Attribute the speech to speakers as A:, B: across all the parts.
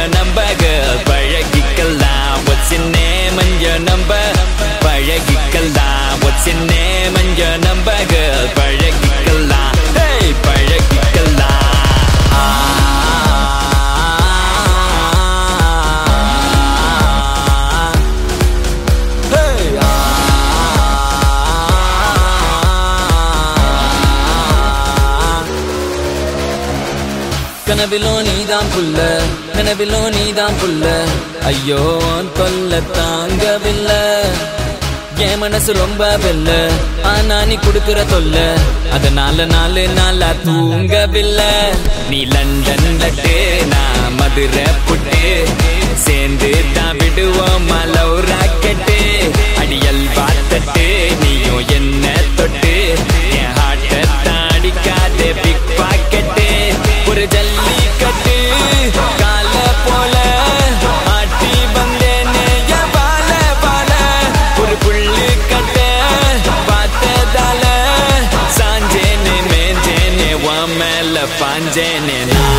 A: number girl பழகிக்கலாம் what's your name and your number பழகிக்கலாம் what's your name and your number girl பழகிக்கலாம் hey பழகிக்கலாம் கனவிலோ நீதான் புல்ல கனவிலோ நீதான் புல்ல ஐயோ தொல்ல தாங்கவில்லை என் மனசு ரொம்ப வெல்ல ஆனா நீ குடுக்கிற தொல்ல அதனால நாளா தூங்கவில்லை நீ லண்டன் லட்டு நான் மதுரை புட்டு சேர்ந்து தான் விடுவோம் லவ் ராக்கெட்டு அடியல் பார்த்தட்டு நீயும் என்ன தொட்டு என் ஹார்ட்டை தாடிக்காதே பிக் பாக்கெட்டு ஒரு ஜல்லிக்கட்டு கால போல ஆட்டி வந்தேனே வாழ வாழ ஒரு புள்ளி கட்ட பார்த்ததால சாஞ்சேனே மேஞ்சேனே உன் மேல பாஞ்சேனே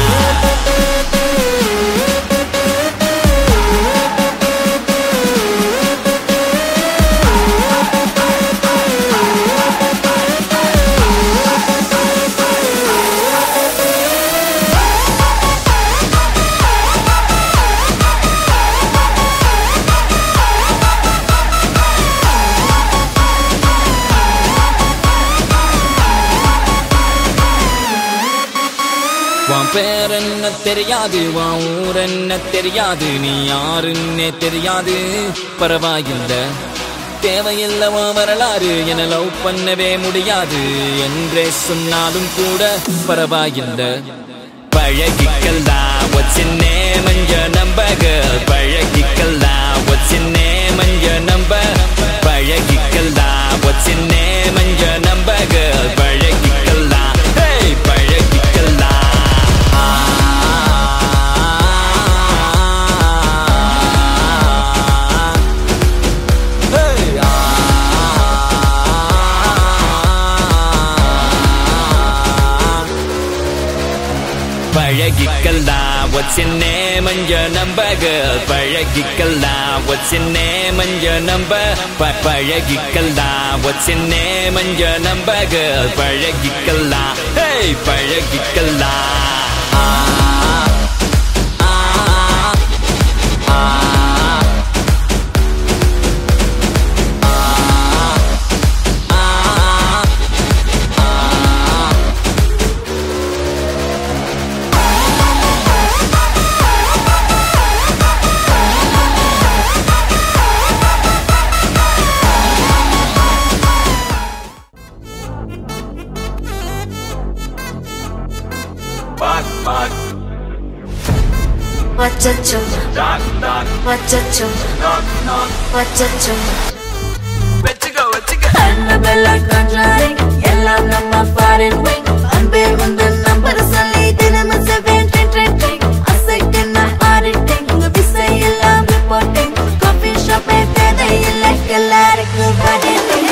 A: உன் பேர் என்ன தெரியாது உன் ஊர் என்ன தெரியாது நீ யாருன்னே தெரியாது பரவாயில்லை தேவையில்லை உன் வரலாறு என லவ் பண்ணவே முடியாது என்றே சொன்னாலும் கூட பரவாயில்லை பழகிக்கலாம் what's your name and your number girl பழகிக்கலாம் what's your name and your number பழகிக்கலாம் what's your name and your number girl பழகிக்கலாம் hey பழகிக்கலாம் பழகிக்கலாம் what's your name and your number girl பழகிக்கலாம் what's your name and your number பழகிக்கலாம் what's your name and your number girl பழகிக்கலாம் hey பழகிக்கலாம்
B: Wachacho, knock knock. Wachacho, knock knock. Wachacho.
A: Where'd you go?
B: Annabella conjuring, yellow number foreign wing. Unveil on the number solid, dinner 7 a second auditing. We say yellow reporting. Coffee shop and they like a lyrical body.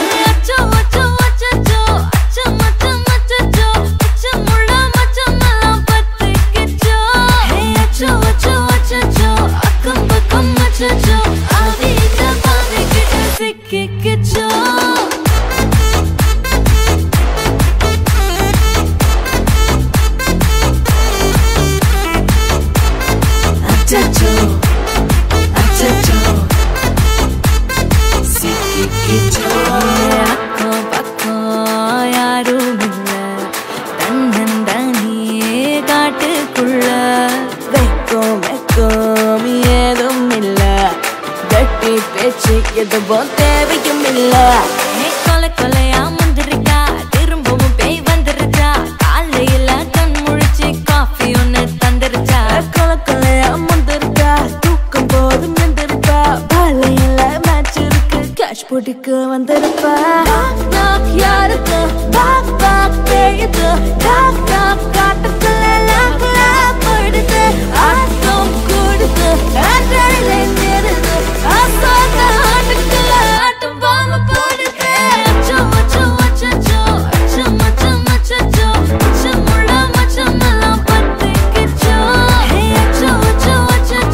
B: கொலை கொலையா முந்திருக்கா திரும்பவும் பேய் வந்துருச்சா காலையில கண் முழிச்சு coffee ஒன்னு தந்துருச்சா கொலை கொலையா முந்திருக்கா தூக்கம் போதும் நின்றுருப்பா பாலையில மேட்ச் இருக்கு கேஷ் போட்டுக்கு வந்திருப்பா யாருக்கு பாக் பாக் பேயுது டாக் டாக் காட்டுக்குள்ள லாக்லா போயிடுது ஆட்டம் கூடுது ஆட்டாடிலே நேருது ஆசாத ஆட்டுக்குள்ள ஆட்டம் பாம போடுது அச்சோ அச்சோ அச்சோ அச்சோ மச்சம் மச்சோ அச்சோ முள்ள மச்சம் எல்லாம் பத்திக்கிச்சோ அச்சோ அச்சோ அச்சோ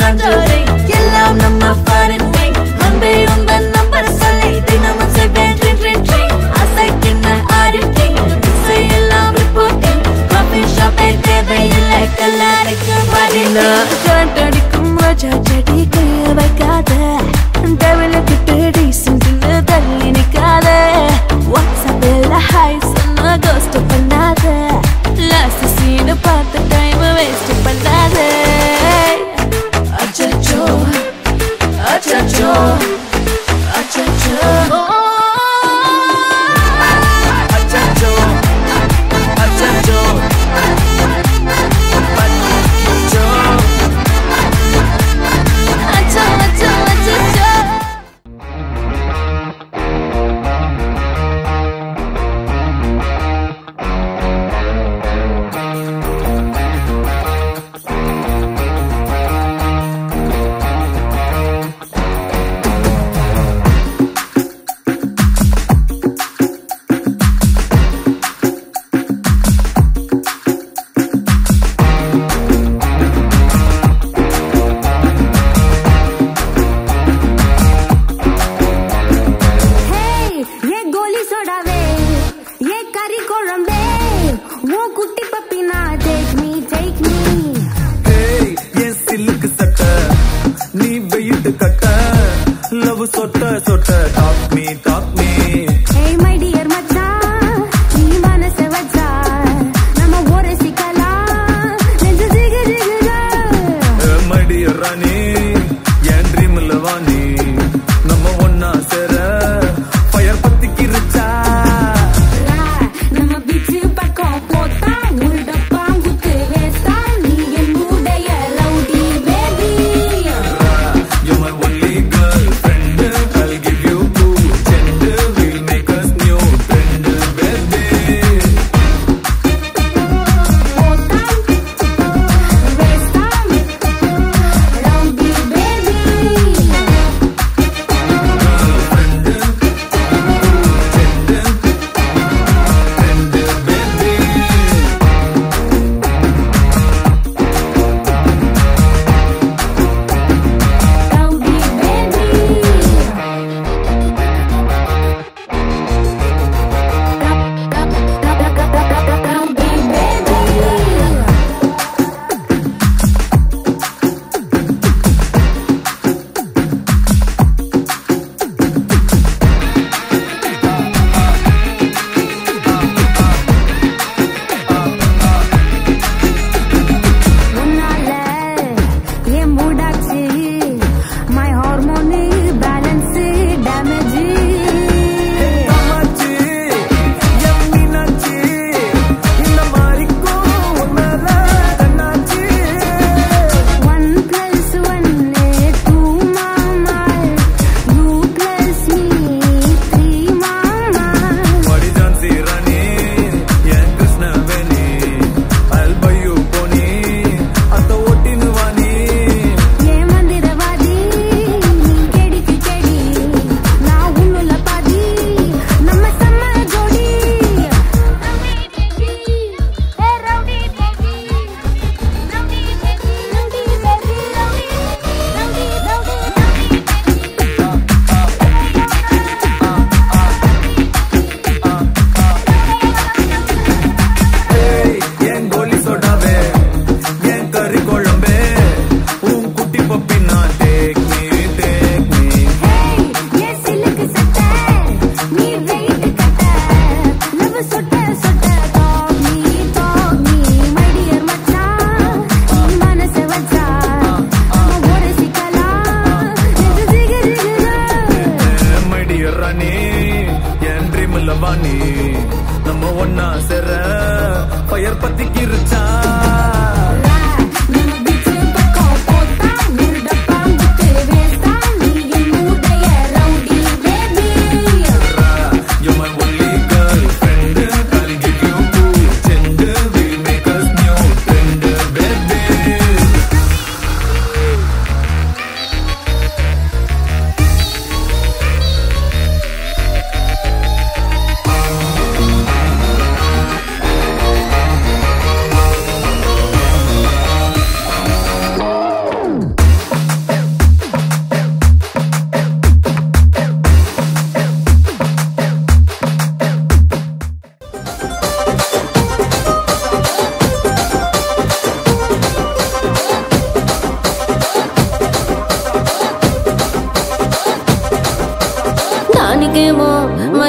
B: conjuring எல்லாம் நம்ம foreign wing அன்பே உந்தன் நம்பர் சொல்லி தினமும் செய்வேன் ring ring ring அசைக்கின்ற auditing இசையெல்லாம் reporting coffee shop தேவையில்லை கல்லறைக்கு வரீங்க கண்டடிக்கும் ரோஜா செடி கைய வைக்காத டெவலப்பிட்டு டீசென்ட்னு தள்ளி நிக்காத வாட்ஸ்அப்பில் ஹாய் சொன்ன கோஸ்ட் பண்ணாத லாஸ்ட் சீனை பார்த்த டைம் வேஸ்ட் பண்ணாத அச்சச்சோ அச்சச்சோ அச்சச்சோ அச்சச்சோ அச்சச்சோ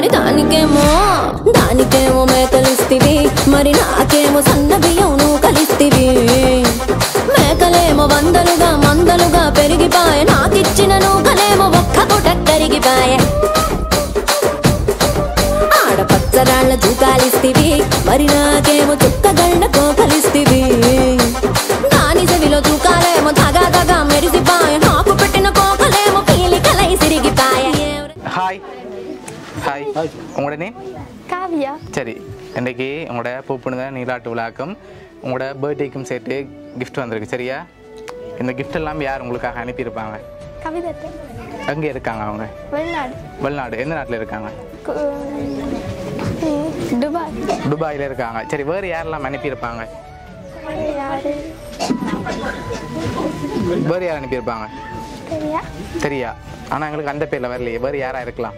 B: దానికేమో మేకలిస్తివి మరి నాకేమో సన్న బియ్యం నువ్వు కలిస్తివి మేకలేమో మందలుగా పెరిగిపాయే నాకిచ్చిన నూకలేమో ఒక్క పూట కరిగిపాయే ఆడపచ్చరాళ్ళ తూకాలిస్తివి మరి నాకేమో చుక్కగళ్ళ కోకలిస్తివి దాని చెవిలో తూకాలేమో తగా మెరిసిపాయే నాకు పెట్టిన కోకలేమో పీలికలై సిరిగిపాయే
C: ஹாய் ஹாய் உங்களோட நேம்
D: காவியா.
C: சரி, இன்றைக்கி உங்களோட பூப்புனித நீராட்டு விழாக்கும் உங்களோட பர்த்டேக்கும் சேர்த்து கிஃப்ட் வந்திருக்கு. சரியா? இந்த கிஃப்ட் எல்லாம் யார் உங்களுக்காக அனுப்பியிருப்பாங்க?
D: கவிதத்தை.
C: எங்கே இருக்காங்க அவங்க? வெளிநாடு. எந்த நாட்டில் இருக்காங்க? துபாயில் இருக்காங்க. சரி, வேறு யாரெல்லாம் அனுப்பியிருப்பாங்க? வேறு யார் அனுப்பியிருப்பாங்க? தெரியா. ஆனால் எங்களுக்கு அந்த பேரில் வரலையே. வேறு யாராக இருக்கலாம்?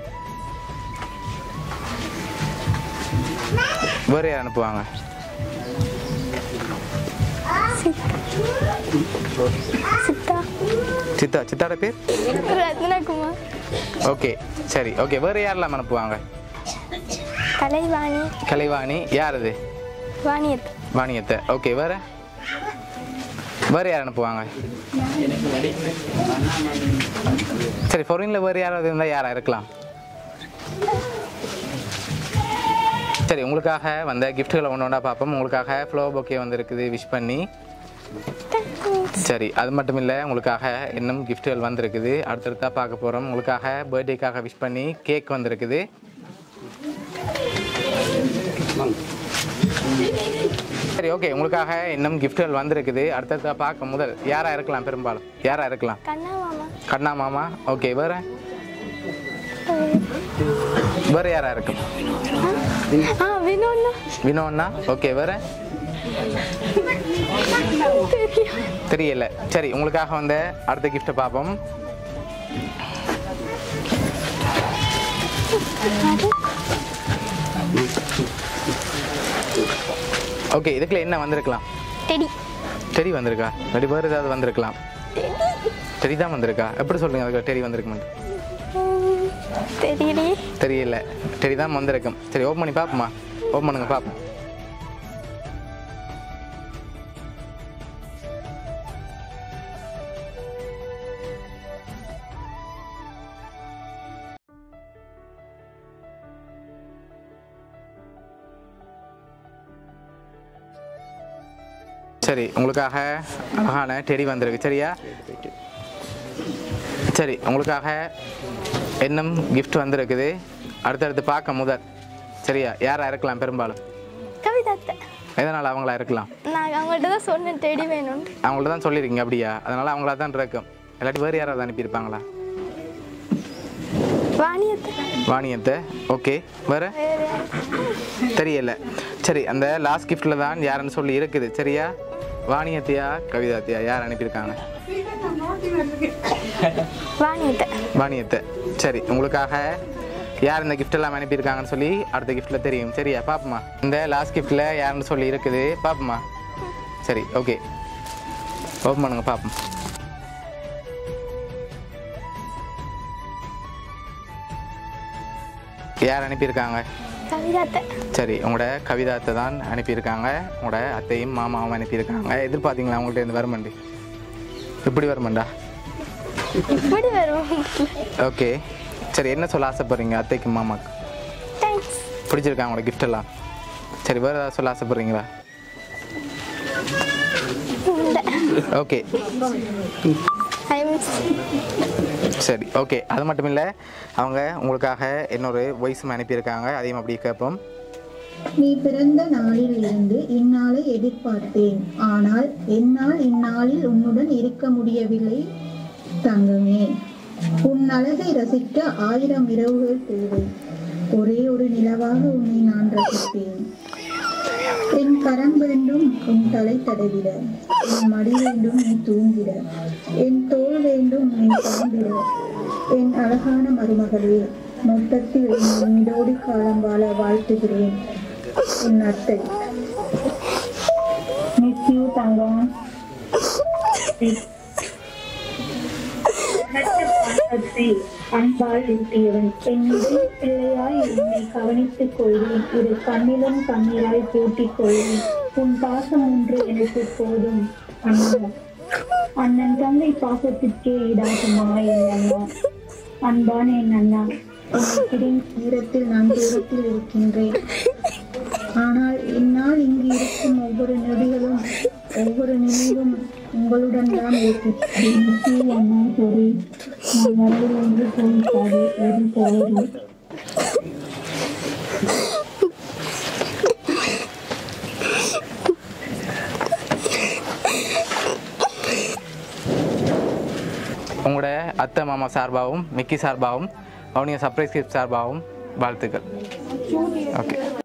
C: வேறு யார் அனுப்புவாங்க? சித்தாட பேர்
D: ரத்னகுமார்.
C: ஓகே, சரி, ஓகே. வேறு யாரெல்லாம் அனுப்புவாங்க? கலைவாணி. யார் அது? வாணியத்தை. ஓகே, வேறு யார் அனுப்புவாங்க? சரி, ஃபாரினில் வேறு யாராவது இருந்தால் யாராக இருக்கலாம்? சரி, உங்களுக்காக வந்த கிஃப்ட்டுகளை ஒன்றா பார்ப்போம். உங்களுக்காக ஃப்ளோ பொக்கே வந்திருக்குது விஷ் பண்ணி. சரி, அது மட்டும் இல்லை, உங்களுக்காக இன்னும் கிஃப்ட்டுகள் வந்திருக்குது. அடுத்தடுத்தா பார்க்க போகிறோம். உங்களுக்காக பர்த்டேக்காக விஷ் பண்ணி கேக் வந்திருக்குது. சரி, ஓகே. உங்களுக்காக இன்னும் கிஃப்ட்டுகள் வந்திருக்குது. அடுத்தடுத்தா பார்க்க முதல் யாராக இருக்கலாம்? பெரும்பாலும் யாராக இருக்கலாம்? கண்ணா மாமா. ஓகே, வேறு யாராக இருக்கும்? வினோன்னா. ஓகே, வேறு தெரியல. சரி, உங்களுக்காக வந்து அடுத்த கிஃப்ட்டை பார்ப்போம். ஓகே, இதுக்குள்ள என்ன வந்திருக்கலாம்? டெடி வந்திருக்கா? ரெடி வேறு ஏதாவது வந்திருக்கலாம்? டெடி தான் வந்திருக்கா? எப்படி சொல்லுங்க அதுக்கு டெடி வந்திருக்குமெண்டு? தெரியல. டெடி தான் வந்திருக்கும். சரி, ஓப்பன் பண்ணி பார்ப்போமா? ஓப்பன் பண்ணுங்க பார்ப்போம். சரி, உங்களுக்காக அழகான டெடி வந்திருக்கு. சரியா? சரி, உங்களுக்காக இன்னும் கிஃப்ட் வந்திருக்குது. அடுத்தடுத்து பார்க்க முதல். சரியா? யாராக இருக்கலாம்? பெரும்பாலும்
D: கவிதத்தை.
C: எதனால் அவங்களா இருக்கலாம்?
D: நான் அவங்கள்ட்ட தான் சொன்னேன் டெடி வேணும்.
C: அவங்கள்ட்ட தான் சொல்லியிருக்கீங்க. அப்படியா? அதனால் அவங்களா தான் இருக்கும். இல்லாட்டி வேறு யாராவது அனுப்பியிருப்பாங்களா? வாணியத்தை. ஓகே, வேறு தெரியல. சரி, அந்த லாஸ்ட் கிஃப்டில் தான் யாருன்னு சொல்லி இருக்குது. சரியா? வாணியத்தையா கவிதாத்தையா யார் அனுப்பியிருக்காங்க? வாணியத்தை. சரி, உங்களுக்காக யார் இந்த கிஃப்ட் எல்லாம் அனுப்பியிருக்காங்கன்னு சொல்லி அடுத்த கிஃப்ட்டில் தெரியும். சரியா? பாப்போமா? இந்த லாஸ்ட் கிஃப்ட்டில் யாருன்னு சொல்லி இருக்குது. பாப்போமா? சரி, ஓகே, ஓப்பன் பண்ணுங்க பாப்போம். யார் அனுப்பியிருக்காங்க? சரி, உங்களோட கவிதாத்தை தான் அனுப்பியிருக்காங்க. உங்களோட அத்தையும் மாமாவும் அனுப்பியிருக்காங்க. எதிர்பார்த்தீங்களா உங்கள்கிட்ட இந்த வருமண்டி? இப்படி வருமண்டா? ஓகே, சரி. என்ன சொல்ல ஆசைப்படுறீங்க அத்தைக்கும் மாமாக்கு? பிடிச்சிருக்காங்க உங்களோட கிஃப்ட் எல்லாம்? சரி, வேறு ஏதாவது சொல்ல ஆசைப்படுறீங்களா? ஓகே, சரி, ஓகே. அது மட்டும் இல்லை, அவங்க உங்களுக்காக இன்னொரு வாய்ஸும் அனுப்பியிருக்காங்க. அதையும் அப்படி கேட்போம்.
E: நீ பிறந்த நாளில் இருந்து இந்நாளை எதிர்பார்த்தேன். ஆனால் என்னால் இந்நாளில் உன்னுடன் இருக்க முடியவில்லை தங்கமே. உன் அழகை ரசிக்க 1000 இரவுகள் தேவை. ஒரே ஒரு நிலவாக உன்னை நான் ரசித்தேன். என் கரம் வேண்டும் உன் தலை தடவிட, என் மடி வேண்டும் நீ தூங்கிட, என் தோள் வேண்டும் நீ தாண்டிட. என் அழகான மருமகளே, மொத்தத்தில் நீடோடி காலம் வாழ வாழ்த்துகிறேன். என் அத்தை. மிஸ் யூ தங்கம். பாசத்தை அன்பால் ஊட்டியவன். என் முதல் பிள்ளையாய் உன்னை கவனித்துக் கொள்வேன். இரு கண்ணிலும் கண்ணீராய் பூட்டிக் கொள்வேன். உன் பாசம் ஒன்று எனக்கு போதும் அண்ணா. அண்ணன் தங்கை பாசத்திற்கே ஈடாகுமா என் அண்ணா? அன்பான என் அண்ணா, உன்னை பிரிந்த நேரத்தில் நான் தூரத்தில் இருக்கின்றேன். ஆனால் என்னால் இங்கு இருக்கும் ஒவ்வொரு நொடிகளும் ஒவ்வொரு நினைவும் உங்களுடன் தான் இருக்கிறேன். அண்ணா சரி, நான் வரவில் என்று போய்விட்டாது ஒரு போது.
C: உங்களோட அத்தை மாமா சார்பாகவும் மிக்கி சார்பாகவும் அவனிய சர்ப்ரைஸ் கிஃப்ட் சார்பாகவும் வாழ்த்துக்கள். ஓகே.